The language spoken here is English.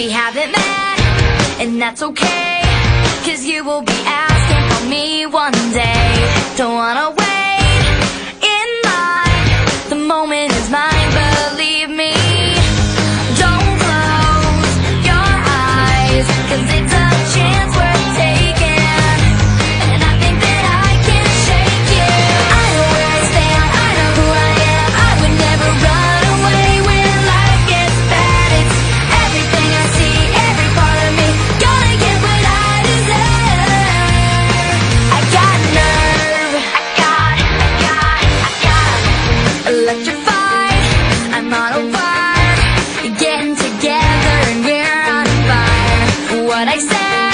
We haven't met, and that's okay, 'cause you will be asking for me one day. Don't wanna wait in line, the moment is mine, believe me. Don't close your eyes, 'cause it's a chance worth taking, and I think that I can shake you. I know where I stand, I know who I am, I would never run away when life gets bad. It's everything I see, every part of me, gonna get what I deserve. I got nerve, electrified, I'm on a wire, getting together and we're on fire. What I said